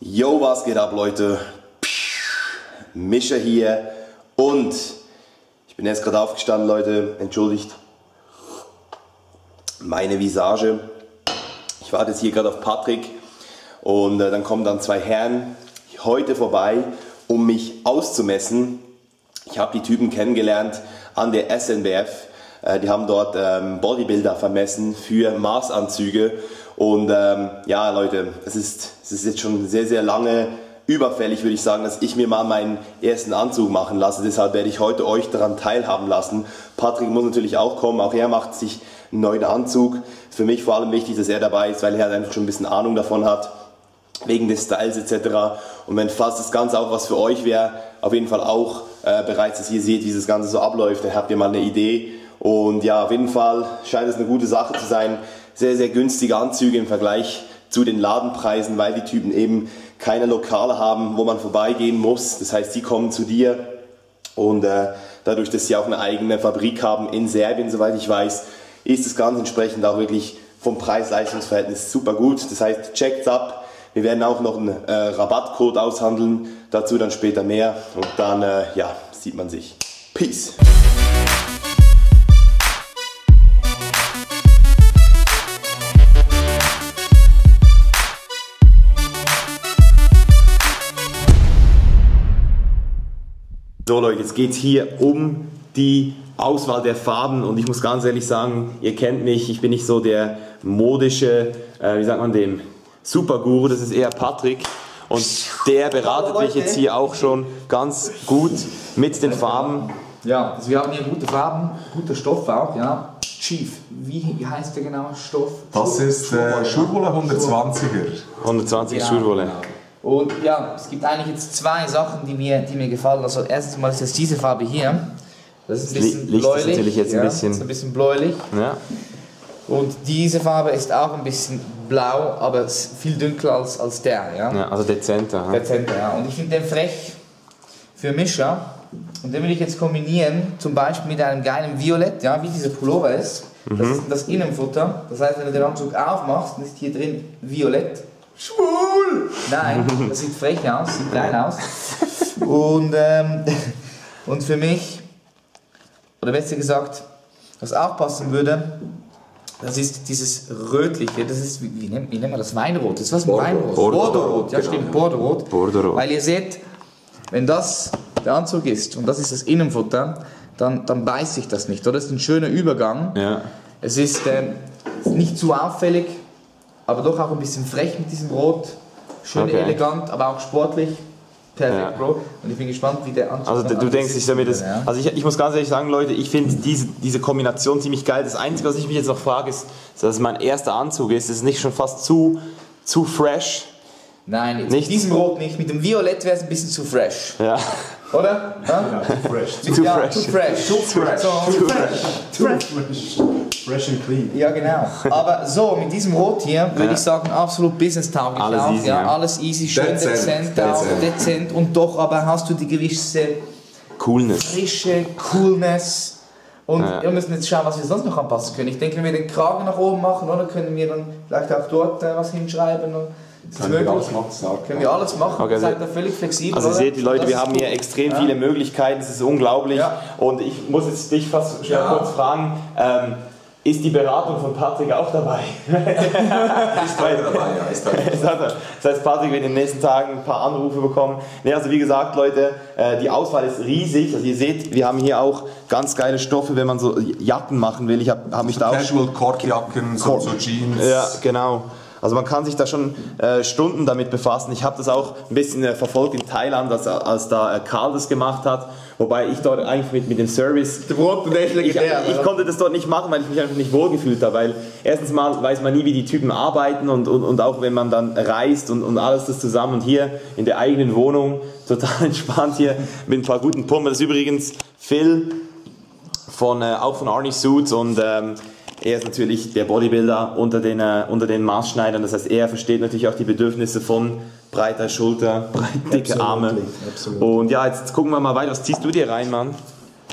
Yo, was geht ab, Leute? Mischa hier und ich bin erst gerade aufgestanden, Leute, entschuldigt meine Visage. Ich warte jetzt hier gerade auf Patrick und dann kommen dann zwei Herren heute vorbei, um mich auszumessen. Ich habe die Typen kennengelernt an der SNBF. Die haben dort Bodybuilder vermessen für Maßanzüge. Und ja, Leute, es ist jetzt schon sehr, sehr lange überfällig, würde ich sagen, dass ich mir mal meinen ersten Anzug machen lasse. Deshalb werde ich heute euch daran teilhaben lassen. Patrick muss natürlich auch kommen. Auch er macht sich einen neuen Anzug. Ist für mich vor allem wichtig, dass er dabei ist, weil er halt einfach schon ein bisschen Ahnung davon hat. Wegen des Styles etc. Und wenn fast das Ganze auch was für euch wäre, auf jeden Fall auch bereits, dass ihr seht, wie das Ganze so abläuft, dann habt ihr mal eine Idee. Und ja, auf jeden Fall scheint es eine gute Sache zu sein. Sehr, sehr günstige Anzüge im Vergleich zu den Ladenpreisen, weil die Typen eben keine Lokale haben, wo man vorbeigehen muss. Das heißt, die kommen zu dir und dadurch, dass sie auch eine eigene Fabrik haben in Serbien, soweit ich weiß, ist das Ganze entsprechend auch wirklich vom Preis-Leistungs-Verhältnis super gut. Das heißt, checkt's ab. Wir werden auch noch einen Rabattcode aushandeln, dazu dann später mehr und dann ja, sieht man sich. Peace! So Leute, jetzt geht es hier um die Auswahl der Farben und ich muss ganz ehrlich sagen, ihr kennt mich, ich bin nicht so der modische, wie sagt man dem, Superguru, das ist eher Patrick und der beratet mich jetzt hier auch schon ganz gut mit den Farben. Ja, also wir haben hier gute Farben, guter Stoff auch, ja. Chief, wie heißt der genaue Stoff? Das ist Schurwolle 120er. 120er ja, Schurwolle. Genau. Und ja, es gibt eigentlich jetzt zwei Sachen, die mir gefallen. Also erstens mal ist das diese Farbe hier. Das ist ein bisschen Licht bläulich. ist natürlich jetzt ein bisschen. Ist ein bisschen bläulich. Ja. Und diese Farbe ist auch ein bisschen blau, aber viel dunkler als der. Ja, Ja, also dezenter. Dezenter, ja. Und ich finde den frech für Mischa. Und den will ich jetzt kombinieren, zum Beispiel mit einem geilen Violett, ja, wie dieser Pullover ist. Das ist das Innenfutter. Das heißt, wenn du den Anzug aufmachst, dann ist hier drin Violett. Schwul! Nein, das sieht frech aus, sieht klein aus. Und für mich, oder besser gesagt, was auch passen würde, das ist dieses Rötliche, das ist, wie nennt man das? Weinrot. Das ist was mit Weinrot? Bordeaux-Rot, ja stimmt, Bordeaux-Rot. Bordeaux-Rot. Weil ihr seht, wenn das der Anzug ist und das ist das Innenfutter, dann beißt sich das nicht, oder? Das ist ein schöner Übergang. Ja. Es ist nicht zu auffällig, aber doch auch ein bisschen frech mit diesem Rot. Schön elegant, aber auch sportlich. Perfekt, ja. Bro. Und ich bin gespannt, wie der Anzug. Also du denkst nicht damit, ja. also ich muss ganz ehrlich sagen, Leute, ich finde diese Kombination ziemlich geil. Das Einzige, was ich mich jetzt noch frage, ist, dass es mein erster Anzug ist. Ist es nicht schon fast zu fresh? Nein, jetzt mit diesem Rot nicht. Mit dem Violett wäre es ein bisschen zu fresh. Ja. Oder? Ja, too fresh. Too fresh. Fresh and clean. Ja, genau. Aber so, mit diesem Rot hier würde ich sagen, absolut business-tauglich. Alles auch. easy, ja, alles easy, schön dezent und doch aber hast du die gewisse Coolness. Frische, Coolness. Und wir müssen jetzt schauen, was wir sonst noch anpassen können. Ich denke, wenn wir den Kragen nach oben machen, oder können wir dann vielleicht auch dort was hinschreiben. Können wir alles machen, okay, seid da völlig flexibel. Also ihr seht, die Leute, wir haben gut. hier extrem viele Möglichkeiten, das ist unglaublich. Ja. Und ich muss jetzt dich fast kurz fragen, ist die Beratung von Patrick auch dabei? Ist dabei, ja, ist dabei. Das heißt, Patrick wird in den nächsten Tagen ein paar Anrufe bekommen. Nee, also wie gesagt, Leute, die Auswahl ist riesig. Also ihr seht, wir haben hier auch ganz geile Stoffe, wenn man so Jacken machen will. Ich hab mich da auch... Casual Korkjacken, so Jeans. Ja, genau. Also man kann sich da schon Stunden damit befassen. Ich habe das auch ein bisschen verfolgt in Thailand, als da Karl das gemacht hat. Wobei ich dort eigentlich mit dem Service... Ich konnte das dort nicht machen, weil ich mich einfach nicht wohlgefühlt habe. Weil erstens mal weiß man nie, wie die Typen arbeiten und auch wenn man dann reist und alles das zusammen. Und hier in der eigenen Wohnung, total entspannt hier mit ein paar guten Pumpen. Das ist übrigens Phil, auch von Arnie Suits und... er ist natürlich der Bodybuilder unter den Maßschneidern, das heißt, er versteht natürlich auch die Bedürfnisse von breiter Schulter, dicke Arme. Absolut. Und ja, jetzt gucken wir mal weiter. Was ziehst du dir rein, Mann?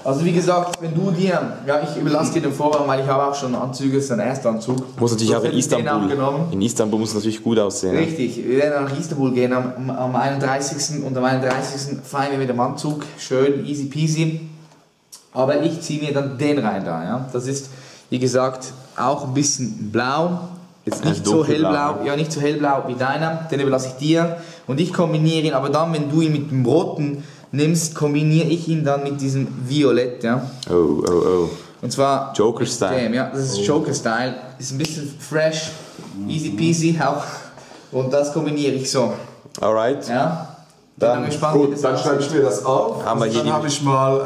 Also wie gesagt, wenn du dir, ja ich überlasse dir den Vorrang, weil ich habe auch schon Anzüge, das ist ein Erstanzug. Muss natürlich auch in Den Istanbul. abgenommen. In Istanbul muss es natürlich gut aussehen. Richtig, wir werden nach Istanbul gehen am 31. Und am 31. feiern wir mit dem Anzug, schön, easy peasy. Aber ich ziehe mir dann den rein da, ja. Das ist, wie gesagt, auch ein bisschen blau. Jetzt nicht so hellblau, ja nicht so hellblau wie deiner, den überlasse ich dir. Und ich kombiniere ihn, aber dann, wenn du ihn mit dem roten nimmst, kombiniere ich ihn dann mit diesem Violett, ja. Oh. Und zwar Joker-Style. Ja, das ist Joker-Style. Ist ein bisschen fresh, easy peasy auch. Und das kombiniere ich so. Alright. Ja. Dann gespannt, gut, dann schreibe ich mir das auf. Haben wir hier dann habe ich mal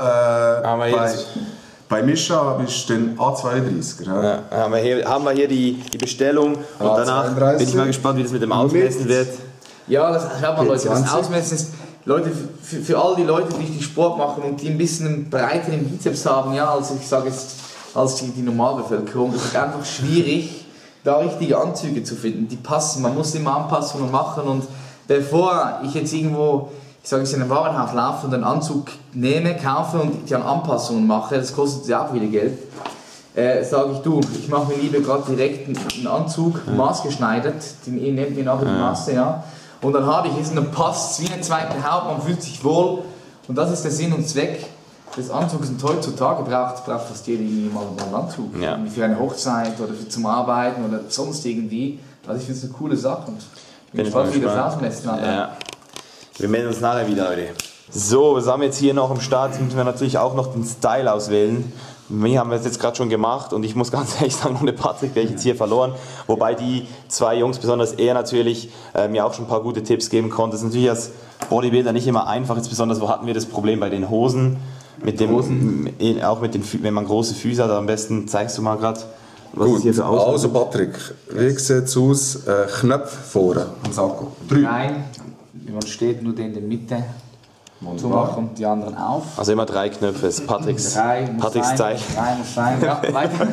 bei Mischa habe ich den A32er. Ja, haben wir hier die Bestellung und danach bin ich mal gespannt, wie das mit dem Ausmessen wird. Ja, schaut mal Leute, das Ausmessen ist, Leute, für all die Leute, die Sport machen und die ein bisschen einen breiteren Bizeps haben, ja, als ich sage jetzt, als die Normalbevölkerung, ist es einfach schwierig, da richtige Anzüge zu finden, die passen, man muss immer Anpassungen machen und bevor ich jetzt irgendwo, ich sage jetzt in einem Warenhaus laufe und einen Anzug nehme, kaufe und dann Anpassungen mache, das kostet ja auch wieder Geld, sage ich, du, ich mache mir lieber gerade direkt einen Anzug, maßgeschneidert, ihr nehmt mir nachher die Maße, ja, und dann habe ich es und dann passt es wie eine zweite Haut, man fühlt sich wohl und das ist der Sinn und Zweck des Anzugs und heutzutage braucht fast jeder irgendwie mal einen Anzug, irgendwie für eine Hochzeit oder zum Arbeiten oder sonst irgendwie, also ich finde es eine coole Sache und ich bin gespannt, wie das ausmessen hat. Ja. Wir melden uns nachher wieder, Leute. So, was haben wir jetzt hier noch im Start? Jetzt müssen wir natürlich auch noch den Style auswählen. Wir haben es jetzt gerade schon gemacht und ich muss ganz ehrlich sagen, ohne Patrick wäre ich jetzt hier verloren. Wobei die zwei Jungs, besonders er natürlich, mir auch schon ein paar gute Tipps geben konnte. Das ist natürlich als Bodybuilder nicht immer einfach. Jetzt besonders, wo hatten wir das Problem bei den Hosen? Mit dem, auch mit den, wenn man große Füße hat, am besten zeigst du mal gerade, was Gut, es hier für Auswahl. also Patrick, wie sieht es aus? Knöpfe vorne am Sakko. 3. Nein, man steht nur den in der Mitte. So machen und die anderen auf. Also immer 3 Knöpfe, das ist Patricks Style. 3 muss sein, ja, weiter.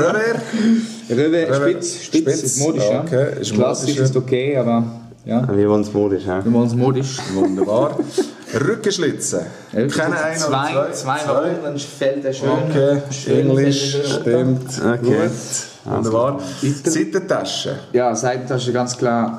Revers, Spitz ist modisch, ja. Okay, ist klassisch, modisch, ist okay, aber ja. Wir wollen es modisch, ja. Wir wollen es modisch. Wunderbar. Rückenschlitzen. Keine ein oder zwei warum, dann fällt er schön. Okay, schön Englisch, stimmt. Okay. Gut, wunderbar. Seitentasche. Ja, Seitentasche ganz klar.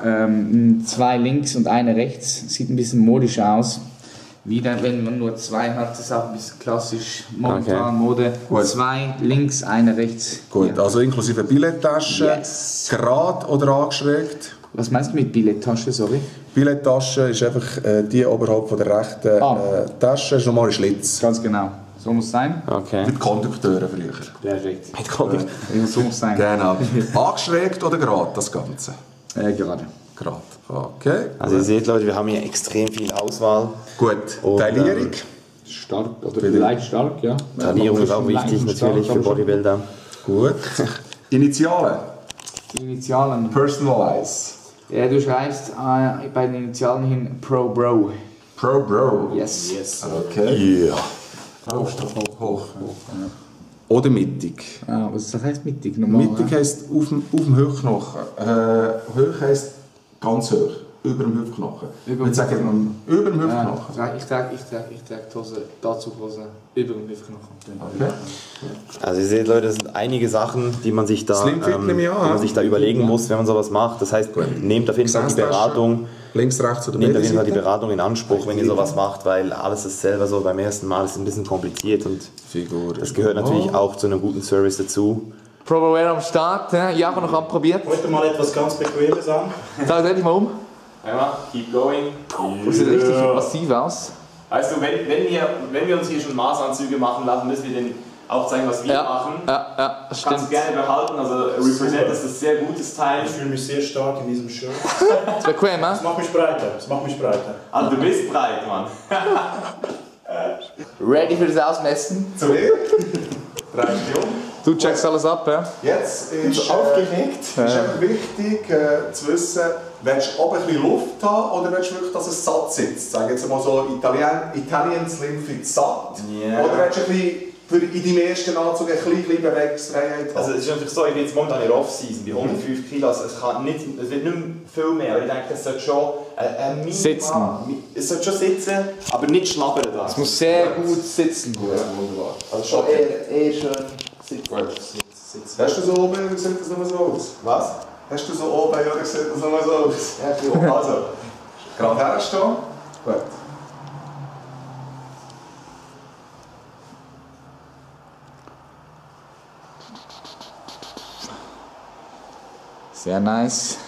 2 links und eine rechts. Sieht ein bisschen modisch aus. Wieder, wenn man nur 2 hat, ist auch ein bisschen klassisch, momentan Mode. 2 links, eine rechts. Gut, also inklusive Billettasche. Yes. Gerade oder angeschrägt? Was meinst du mit Billettasche, sorry? Billettasche ist einfach die oberhalb von der rechten Tasche, ist nochmal ein Schlitz. Ganz genau. So muss es sein. Okay. Mit Kondukteure früher. Perfekt. Mit Kontext. Ja, so muss es sein. Genau. Angeschrägt oder gerade das Ganze? Gerade. Gerade. Okay. Also ihr seht Leute, wir haben hier extrem viel Auswahl. Gut. Und, Taillierung. Stark, oder leicht stark, ja. Taillierung ist auch wichtig natürlich für Bodybuilder. Gut. Initialen. Die Initialen. Personalize. Ja, du schreibst bei den Initialen hin Pro Bro. Pro Bro. Yes. Okay. Yeah. Hoch. Oder mittig. Ah, was heißt mittig? Normal, Mittig heisst auf dem Hüftknochen. Hoch heisst ganz hoch. Über dem Hüftknochen. Über dem Hüftknochen. Ja, ich trage die Hose, dazu Hose über dem Hüftknochen. Okay. Also ihr seht Leute, das sind einige Sachen, die man sich da, überlegen muss, wenn man sowas macht. Das heißt, nehmt auf jeden Fall die Beratung. Links, rechts oder Nehmt auf jeden Fall die Beratung in Anspruch, wenn ihr sowas macht, weil alles ist selber so beim ersten Mal ist ein bisschen kompliziert und das gehört natürlich auch zu einem guten Service dazu. ProBroWare am Start, Jakob noch anprobiert. Heute mal etwas ganz Bequemes an. Sag dich mal um. Ja, keep going. Das sieht richtig massiv aus. Weißt du, wenn wir uns hier schon Maßanzüge machen lassen, müssen wir denen auch zeigen, was wir machen. Ja, das Kannst du gerne behalten, also Represent ist ein sehr gutes Teil. Ich fühle mich sehr stark in diesem Shirt. ist bequem, Das macht mich breiter. Also du bist breit, Mann. Ready für das Ausmessen? Zu mir. 3 Du checkst alles ab, ja? Jetzt ist aufgeregt. Ist einfach wichtig zu wissen, willst du oben ein bisschen Luft haben oder willst du wirklich, dass es satt sitzt? Sag jetzt mal so Italian Slim Fit satt. Yeah. Oder willst du ein bisschen für in deinem ersten Anzug eine kleine Bewegungsfreiheit haben? Also es ist natürlich so, ich bin jetzt momentan in der Off-Season bei 105 Kilo, also es wird nicht mehr viel mehr, aber ich denke, das sollte schon Sitzen. Es sollte schon sitzen, aber nicht schlabbern da. Es muss sehr gut sitzen. Gut, wunderbar. Also schon eher schön sitzen. Gut. Hast du so oben oder sieht das nur so aus? Was? Hast du so oben oder sieht das nur so aus? Ja, Also, gerade herstehen. Gut. sehr nice.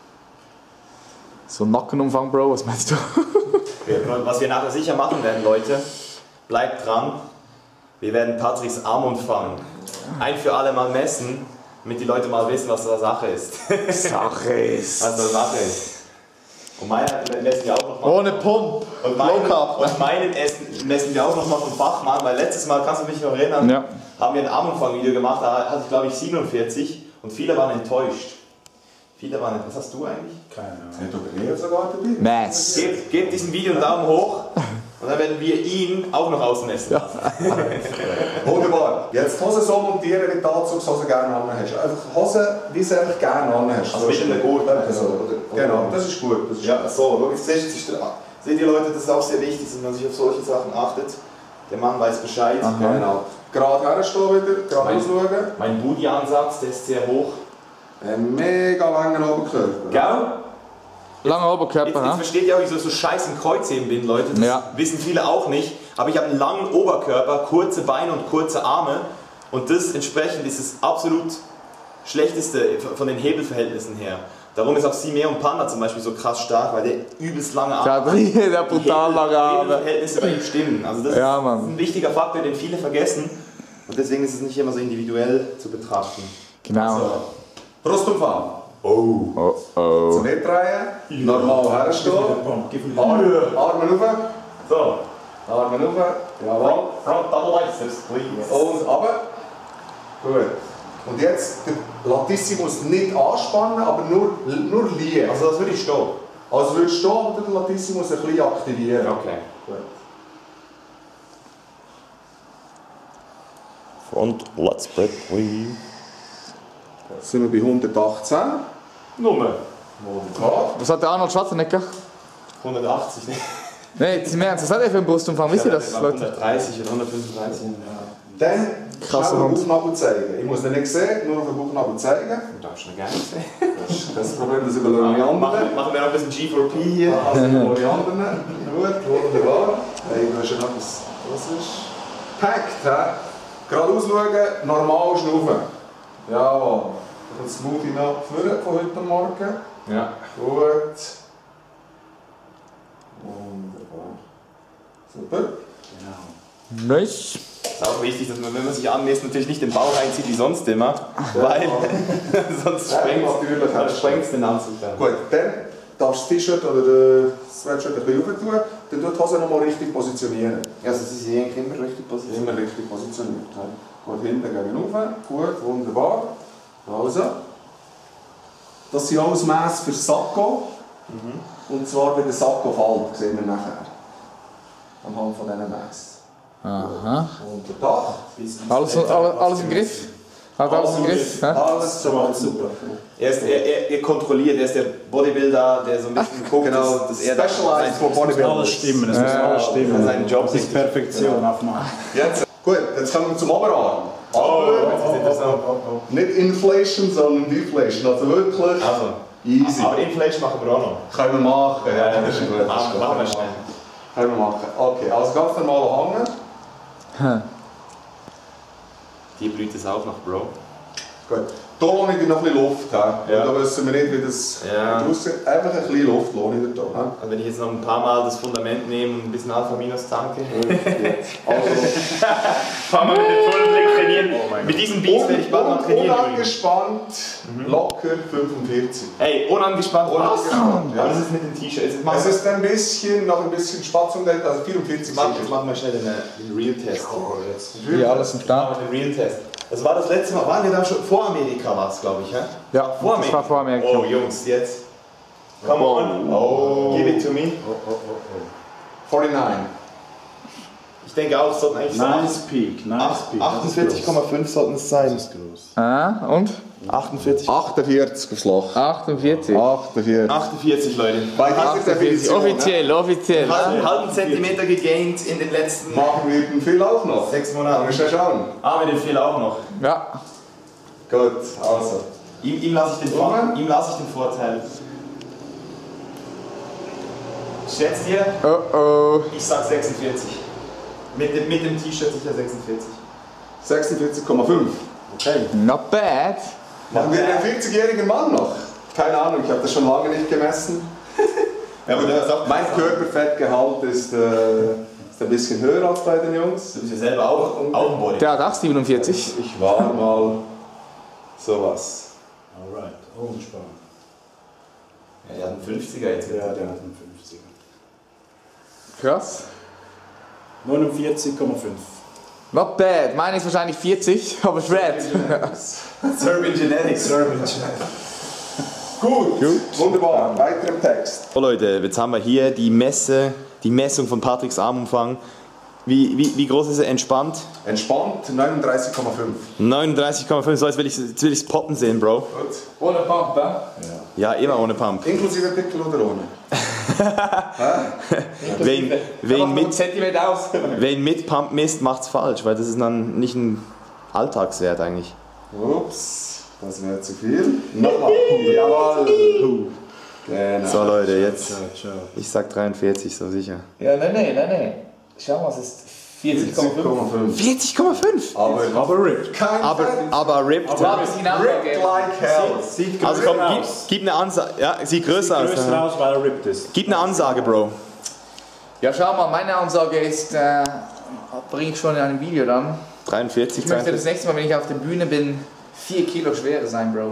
So Nackenumfang, Bro, was meinst du? Was wir nachher sicher machen werden, Leute, bleibt dran. Wir werden Patricks Armumfang ein für alle Mal messen, damit die Leute mal wissen, was da Sache ist. Sache ist. Was da Sache ist. Und meinen messen wir auch noch mal. Ohne Pump. Und meinen messen wir auch noch mal vom Fachmann, weil letztes Mal, kannst du mich noch erinnern, Ja. haben wir ein Armumfang-Video gemacht, da hatte ich glaube ich 47 und viele waren enttäuscht. Was hast du eigentlich? Keine Ahnung. Hat aber eher sogar dabei. Mass. Gebt diesem Video einen Daumen hoch und dann werden wir ihn auch noch ausmessen. Ja. Wunderbar. Jetzt die Hose so montieren, wie du die Anzugshose gerne an hast. Einfach Hose, wie du einfach gerne an hast. Also mit einem Gurt. Genau, das ist gut. Das ist Ja, so, schau, jetzt seht ihr Leute, das ist auch sehr wichtig, dass man sich auf solche Sachen achtet. Der Mann weiß Bescheid. Genau. Gerade herstehen wieder, gerade ausschauen. Mein Booty-Ansatz, der ist sehr hoch. Ein mega langer Oberkörper. Gell? Langer Oberkörper, Jetzt ne? versteht ihr auch, wieso ich so scheiß im Kreuzheben bin, Leute. Das Ja. wissen viele auch nicht. Aber ich habe einen langen Oberkörper, kurze Beine und kurze Arme. Und das entsprechend ist das absolut schlechteste von den Hebelverhältnissen her. Darum ist auch Simeon Panda zum Beispiel so krass stark, weil der übelst lange Arme hat. Der brutal lange Arme. Hebelverhältnisse bei ihm stimmen. Also das Ja, ist Mann. ein wichtiger Faktor, den viele vergessen. Und deswegen ist es nicht immer so individuell zu betrachten. Genau. So. Brustumfang. Oh oh. Zum Mitdrehen. Normal herstehen. Arme rauf. So, Arme rauf. Jawohl. front double biceps, please. Und runter. Gut. Und jetzt den Latissimus nicht anspannen, aber nur liegen. Also das würde ich stehen. Also würdest du stehen und den Latissimus ein bisschen aktivieren. Okay. Gut. Front lat spread, please. Jetzt sind wir bei 118. Nummer. Wunderbar. Was hat der Arnold Schwarzenegger? 180, ne? Nein, im Ernst, was hat er für einen Brustumfang? Wisst ihr das, Leute? 130 oder 135. Dann Krasser schnell den Hund. Bauchnabel zeigen. Ich muss den nicht sehen, nur auf den Bauchnabel zeigen. Du darfst schon gerne sehen. Das ist das Problem, das überlassen die anderen. Machen wir noch ein bisschen G4P hier. Also die anderen. Gut, wunderbar. Hey, du hast ja noch etwas. Was ist? Packt, hä? Geradeaus schauen, normal schnaufen. Jawohl. Und Smoothie noch vorne von heute Morgen. Ja. Gut. Wunderbar. Super. Nice. Ist auch wichtig, dass man, wenn man sich anlässt, natürlich nicht den Bauch einzieht wie sonst immer, weil sonst sprengt es den Anzug dann. Gut, dann darfst du das T-Shirt oder das Sweatshirt ein bisschen rauf tun, dann tut die Hose nochmal richtig positionieren. Also es ist eigentlich immer richtig positioniert. Immer richtig positioniert. Gut, hinten gegenüber. Gut, wunderbar. Also. Das sind alles Mässe für Sakko. Und zwar, wenn der Sakko fällt, sehen wir nachher. Anhand von diesen Mässen. Aha. Wunderbar. Alles im Griff? Hat alles im Griff? hä? Alles so super. Er kontrolliert, er ist der Bodybuilder, der so ein bisschen guckt, Genau, dass er da Specialized for Bodybuilders. Alles stimmen, es muss alles stimmen. seinen Job Das ist Perfektion aufmachen. Jetzt, gut, jetzt kommen wir zum Oberarm. Aber Jetzt ist interessant. nicht Inflation, sondern Deflation. Also wirklich Also, easy. aber Inflation machen wir auch noch. Können wir machen. Ja, das ist gut. Machen wir schnell. Können wir machen. Okay, also ganz normal hangen. Die blüht es auch noch, Bro. Gut. Da lohne ich dir noch ein bisschen Luft. Ja. Ja. Da wissen wir nicht, wie das Ja. aussieht. Einfach ein bisschen Luft lohne ich dir da. Also wenn ich jetzt noch ein paar Mal das Fundament nehme und ein bisschen Alpha-Minus tanke. Also, Fahren wir mit dem Tunnelblick trainieren. Mit diesen Beats werde ich bald mal trainieren. unangespannt, locker 45. Hey, unangespannt. Unangespannt, ja. Aber das ist mit dem T-Shirt. Es ist ein bisschen, noch ein bisschen Spatzung, also 44 Jetzt machen wir schnell den Real-Test. Hier alles im Start. Den Real-Test. Das war das letzte Mal, waren wir da schon, vor Amerika war es, glaube ich, hä? Ja, Vor das war vor Amerika. Oh, Jungs, jetzt. Come on. Oh. Give it to me. 49. Ich denke auch, es sollten eigentlich Nice peak, nice peak. 48,5 sollten es sein. Das ist groß. Ah, und? 48. 48 geschlagen. 48. 48. 48, Leute. Bei dieser 48. Definition, Offiziell, offiziell. Ne? Halben Zentimeter gegaint in den letzten machen wir den Phil auch noch. 6 Monaten. Wir schnell schauen. Ah, mit dem Fehler auch noch. Ja. Gut, also. Ihm lasse ich, ihm lasse ich den Vorteil. Schätzt ihr? Oh oh. Ich sag 46. Mit dem T-Shirt sicher 46. 46,5. Okay. Not bad. Machen wir den 40-jährigen Mann noch? Keine Ahnung, ich habe das schon lange nicht gemessen. Ja, aber das auch Mein Körperfettgehalt ist ein bisschen höher als bei den Jungs. Du bist ja selber auch ein Body. Der hat auch 47. Ich war mal sowas. Alright. Oh, spannend. Ja, der hat einen 50er jetzt. Ja, der hat einen 50er. Krass. 49,5. Not bad. Meine ist wahrscheinlich 40, aber Fred. Serbian Genetics. Gut, wunderbar. Weiter im Text. So Leute, jetzt haben wir hier die Messung von Patricks Armumfang. Wie groß ist er? Entspannt? Entspannt 39,5. 39,5, so als will ich poppen sehen, Bro. Gut. Ohne Pump, Ja, immer ohne Pump. Inklusive Pickel oder ohne? Wer ihn mit Pump misst, macht's falsch, weil das ist dann nicht ein Alltagswert eigentlich. Ups, das wäre zu viel. Nochmal. Jawohl. Genau. So Leute, jetzt, Ciao. ich sag 43, so sicher. Ja, nein. Schau mal, es ist 40,5. 40,5? Aber ripped. Kein Aber ripped. Aber ein bisschen Ansage. Ripped like hell. Sieht Also größer komm, aus. gib eine Ansage. Ja, sieht größer aus. Größer Ja. aus, weil er ripped ist. Gib eine Ansage, Bro. Ja, schau mal, meine Ansage ist, bringe ich schon in einem Video dann. 43, Ich möchte das 42. nächste Mal, wenn ich auf der Bühne bin, 4 Kilo schwerer sein, Bro.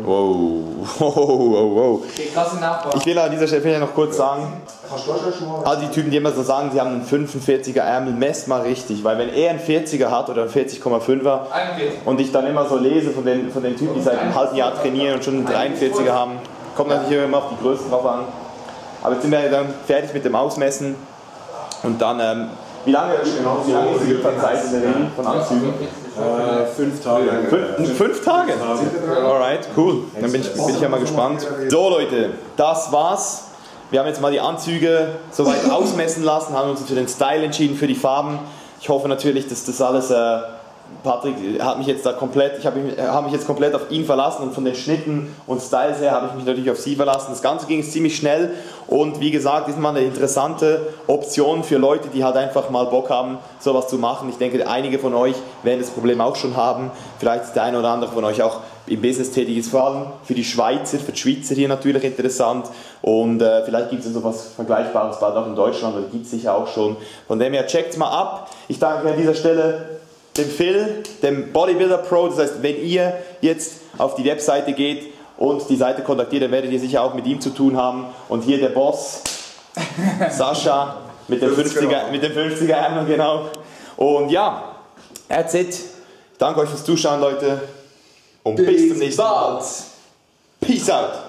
Wow. Okay, krassen Nachbau. Ich will an dieser Stelle vielleicht noch kurz sagen, Kannst du schon mal? all die Typen, die immer so sagen, sie haben einen 45er Ärmel, messt mal richtig, weil wenn er einen 40er hat oder einen 40,5er 41. und ich dann immer so lese von den Typen, die seit einem halben Jahr trainieren und schon einen 43er haben, kommt natürlich immer auf die Größe drauf an. Aber jetzt sind wir dann fertig mit dem Ausmessen und dann, wie lange ist die Lieferzeit in der Regel von Anzügen? 5 Tage. 5 Tage? Alright, cool. Dann bin ich ja mal gespannt. So Leute, das war's. Wir haben jetzt mal die Anzüge soweit ausmessen lassen, haben uns für den Style entschieden, für die Farben. Ich hoffe natürlich, dass das alles... Patrick hat mich jetzt da komplett, habe mich jetzt komplett auf ihn verlassen und von den Schnitten und Styles her habe ich mich natürlich auf sie verlassen. Das Ganze ging ziemlich schnell und wie gesagt, ist mal eine interessante Option für Leute, die halt einfach mal Bock haben, sowas zu machen. Ich denke, einige von euch werden das Problem auch schon haben. Vielleicht ist der eine oder andere von euch auch im Business tätig, ist vor allem für die Schweizer hier natürlich interessant und vielleicht gibt es so etwas Vergleichbares bald auch in Deutschland oder gibt es sicher auch schon. Von dem her checkt es mal ab. Ich danke an dieser Stelle dem Phil, dem Bodybuilder Pro, das heißt, wenn ihr jetzt auf die Webseite geht und die Seite kontaktiert, dann werdet ihr sicher auch mit ihm zu tun haben. Und hier der Boss, Sascha, mit dem 50er Ärmel, genau. Und ja, that's it. Ich danke euch fürs Zuschauen, Leute. Und bis zum nächsten Mal. Peace out.